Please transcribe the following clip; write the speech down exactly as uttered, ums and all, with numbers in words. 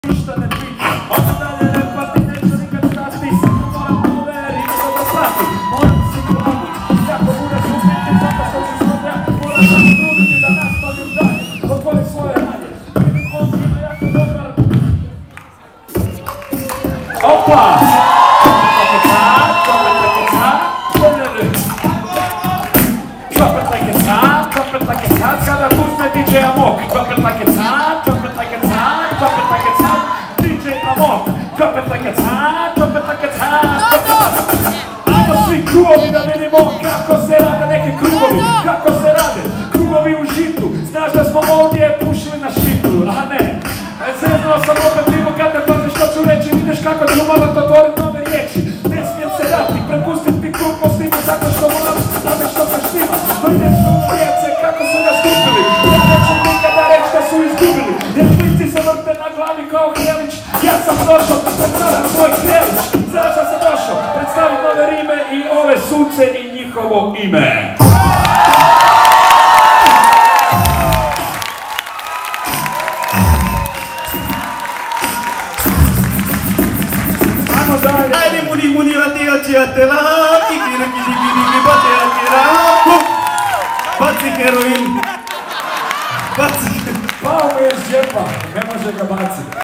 ništa ne pita. Onda dalje ne pati, neću nikad stati. Samo moram nove rime dobro prati. Moram si glavu, kako bude sumniti, zato što ću smrlja. Moram se truditi da nastavim dalje. Otvori svoje ranje. Vidim on ima jako dobar. Opa! Kada puzne D J Amok, drop it like it's hot, drop it like it's hot, drop it like it's hot, D J Amok, drop it like it's hot, drop it like it's hot. Ajmo svi krugovi da vidimo kako se rade neki krugovi, kako se rade krugovi u žitu. Znaš da smo ovdje pušili na šitu, a ne. Zeznao sam opet vivo kad ne pazi što ću reći, vidiš kako ću morat otvorit nove riječi. Ne smijem se dati, prepustit mi krug po stimu, zato što moram znati što se štima. To je nešto rijece kako su ga skupili. Ja neću nikada reći da su izgubili. Jer klinci se vrte na glavi kao Hrelić. Ja sam došao da predstavim svoj Hrelić. Zašto sam došao? Predstavim nove rime i ove suce i njihovo ime. Ajde muni muni ratija čijatela, kikira kiki kiki batija kira, baci heroin, baci. Pao mi je s džepa, ne može ga baciti.